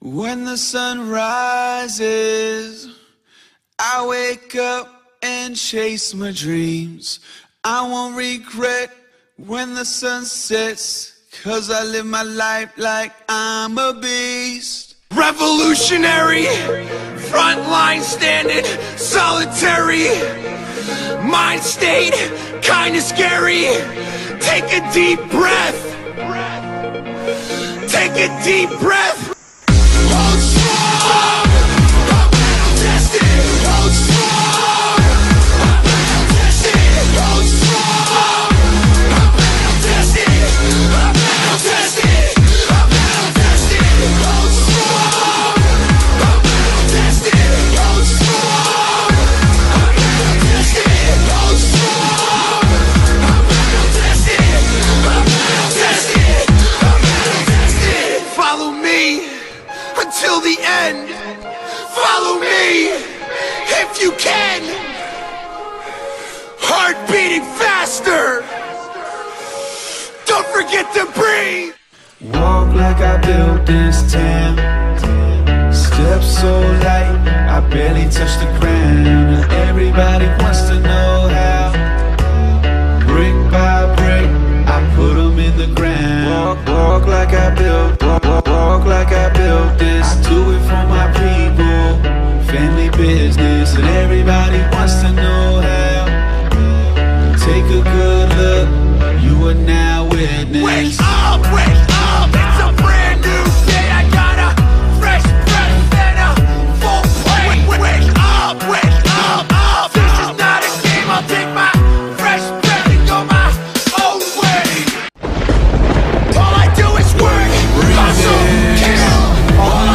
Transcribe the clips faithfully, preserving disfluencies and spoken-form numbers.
When the sun rises, I wake up and chase my dreams. I won't regret when the sun sets, 'cause I live my life like I'm a beast. Revolutionary, frontline standing, solitary, mind state, kinda scary. Take a deep breath, take a deep breath. Hold strong, I'm tested. Hold strong, I'm tested. Hold strong, I'm tested. I'm tested. I'm tested. Hold strong, I'm tested. Hold strong, I'm tested. Hold strong, I'm tested. I'm tested. I'm tested. Follow me until the end. Follow me if you can. Heart beating faster. Don't forget to breathe. Walk like I built this town. Steps so light, I barely touch the ground. And everybody wants to know how. Brick by brick, I put them in the ground. Walk, walk like I built, walk, walk, walk like I built this. I do it for my people, family business. And everybody wants to know how. Take a good look, you are now witness. Wake up, wake up, it's a brand new day. I got a fresh breath and a full plate. Wake, wake up, wake up, up. This is not a game, I'll take my fresh breath and go my own way. All I do is work, hustle, kill. All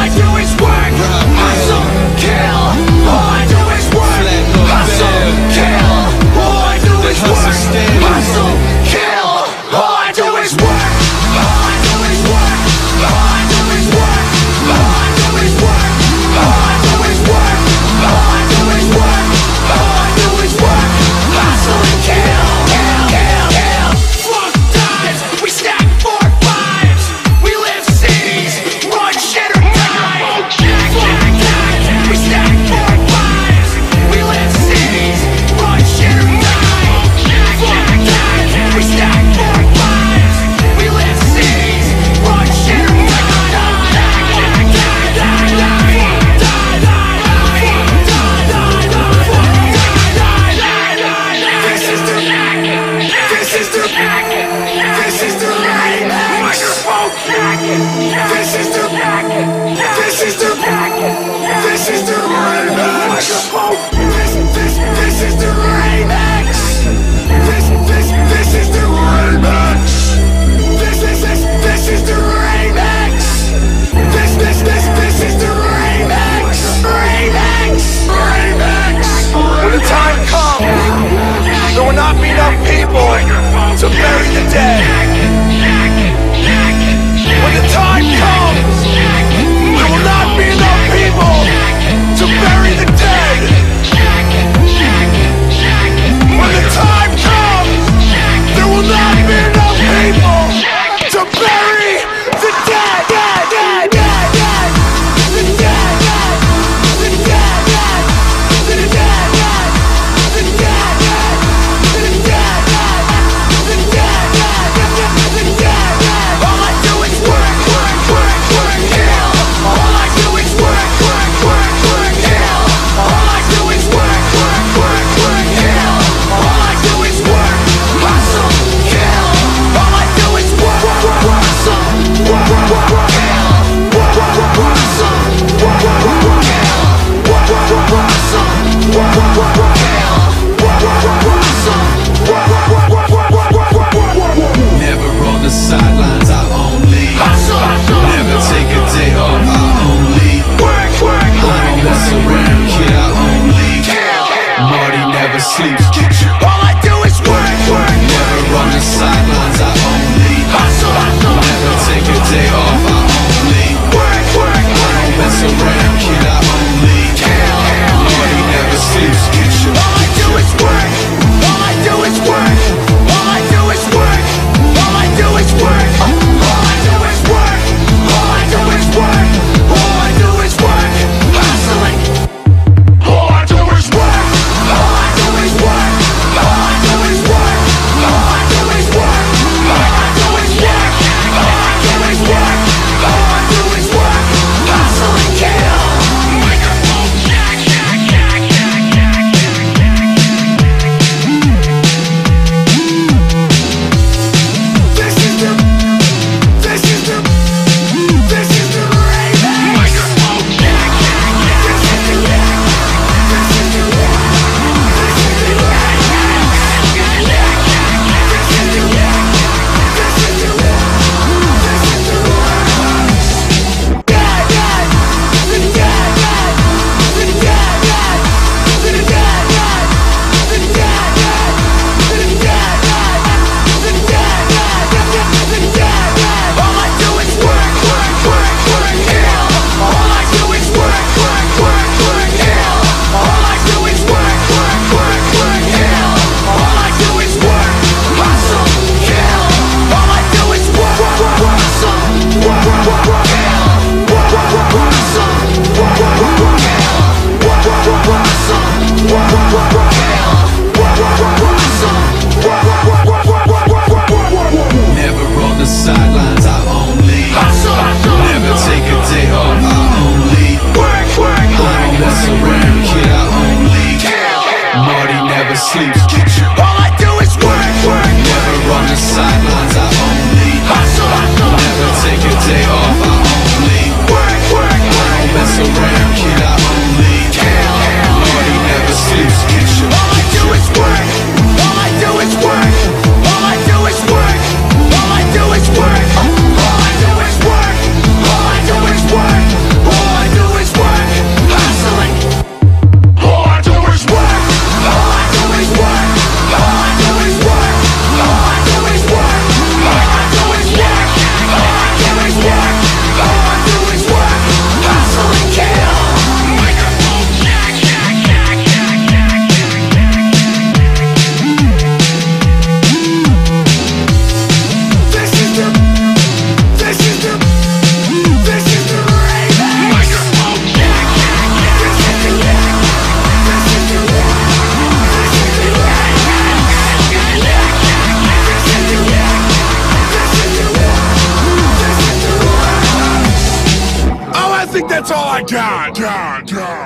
my God, God, God.